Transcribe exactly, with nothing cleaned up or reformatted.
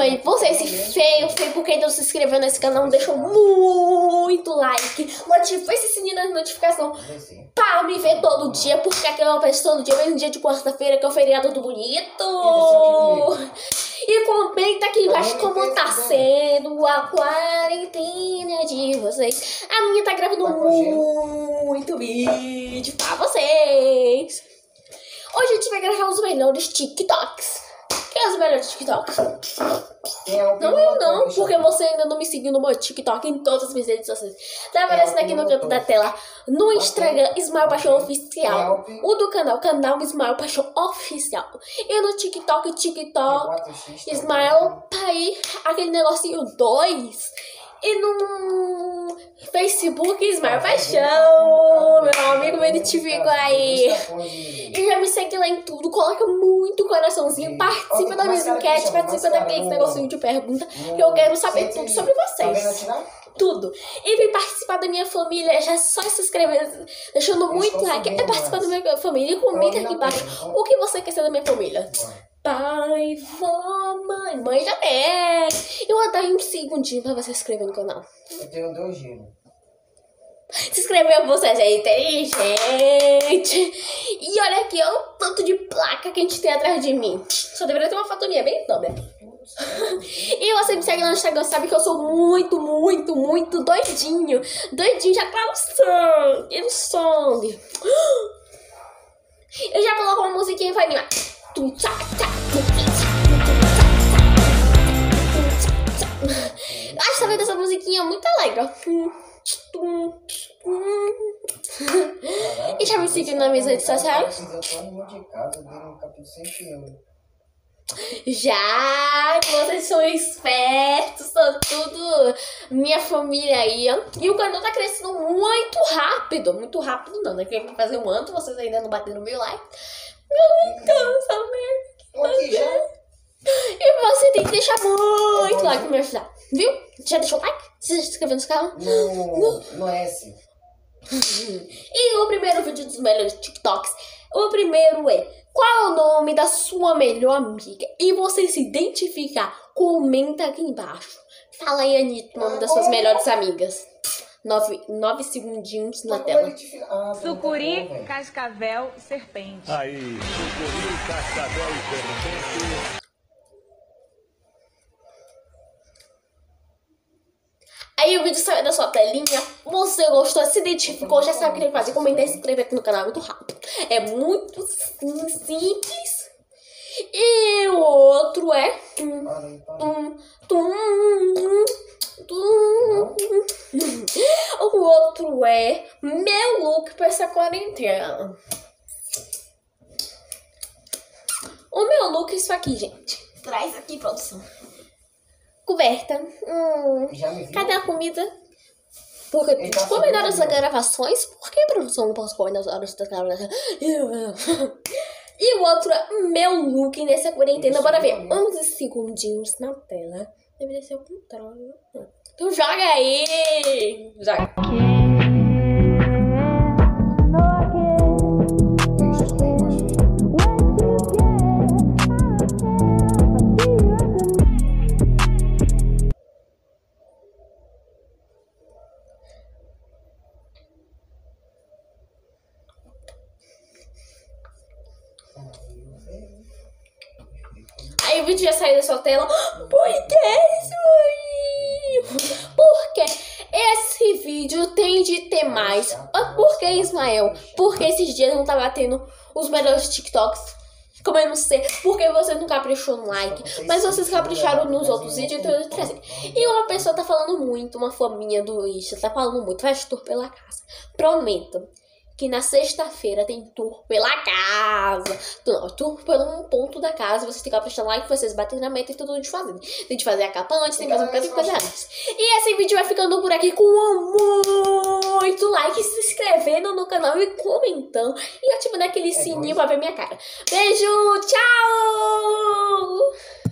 também você, esse feio, feio, porque ainda não se inscreveu nesse canal, não deixou muito like, ativa esse sininho da notificação pra me ver todo dia, porque aqui eu penso todo dia, mesmo dia de quarta-feira, que é o feriado do bonito. E comenta aqui embaixo como tá sendo a quarentena de vocês. A minha tá gravando muito vídeo pra vocês. Hoje a gente vai gravar os melhores TikToks. Quem é os melhores TikToks? Não eu não, porque você ainda não me seguiu no meu TikTok em todas as minhas redes sociais. Tá aparecendo aqui no canto da tela. No Instagram, Ismael Paixão Oficial. O do canal, canal Ismael Paixão Oficial. E no TikTok, TikTok, Ismael Pai, aquele negocinho dois. E no Facebook, Ismael Paixão, meu amigo, me identifica aí. E já me segue lá em tudo, coloca muito coraçãozinho, participa da minha enquete, participa daquele negocinho de pergunta, que eu quero saber tudo sobre vocês. Tudo. E vem participar da minha família, já só se inscrever, deixando muito like, é participar da minha família. E comenta aqui embaixo o que você quer ser da minha família. Pai, vó, mãe, mãe já é. Eu vou dar um segundinho pra você se inscrever no canal. Eu tenho dois giros. Se inscreveu, você já é inteligente. E olha aqui, olha o tanto de placa que a gente tem atrás de mim. Só deveria ter uma foto minha bem toda. E você me segue lá no Instagram, sabe que eu sou muito, muito, muito doidinho. Doidinho, já tá no sangue, no sangue. Eu já coloco uma musiquinha pra animar. Acho que sabe dessa musiquinha muito alegre, ó. E já me seguiu nas minhas redes sociais? Já, que vocês são espertos, são tudo minha família aí. E o canal tá crescendo muito rápido. Muito rápido não, né? Porque pra fazer um ano, vocês ainda não bateram mil likes. Meu Deus, amém. E você tem que deixar muito like pra me ajudar, viu? Já deixou like? Você já se inscreveu no canal? Não, não, não é assim. E o primeiro vídeo dos melhores TikToks, o primeiro é: qual é o nome da sua melhor amiga? E você se identificar, comenta aqui embaixo. Fala aí, Anitta, o nome das suas melhores amigas. Nove, nove segundinhos na tela. Sucuri, cascavel, serpente. Aí, sucuri, cascavel e serpente. Aí o vídeo saiu da sua telinha, você gostou, se identificou, já sabe o que tem que fazer, comentar e se inscrever aqui no canal, é muito rápido. É muito simples. E o outro é... Tum, tum, tum, tum. O outro é meu look pra essa quarentena. O meu look é isso aqui, gente. Traz aqui, produção. Coberta. Hum, cadê a comida? Porque eu tá combinar as gravações. Por que, produção, não posso pôr nas horas das gravações? E o outro é meu look nessa quarentena. Bora ver. onze segundinhos na tela. Deveria ser o contrário. Então joga aí! Joga! Aí o vídeo já saiu da sua tela. Por que, Ismael? Porque esse vídeo tem de ter mais. Por que, Ismael? Porque esses dias não tava tendo os melhores TikToks. Como eu não sei, porque você não caprichou no like. Mas vocês capricharam nos outros vídeos, então eu trazer. E uma pessoa tá falando muito, uma faminha do Insta, tá falando muito. Faz tour pela casa. Prometo que na sexta-feira tem tour pela casa. Não, tour por um ponto da casa. Vocês têm que apostar like, vocês batem na meta e tudo de fazer. Tem de fazer a capa antes, tem que fazer um bocado de coisa antes. E esse vídeo vai ficando por aqui com muito like, se inscrevendo no canal e comentando. E ativando aquele sininho pra ver minha cara. Beijo, tchau!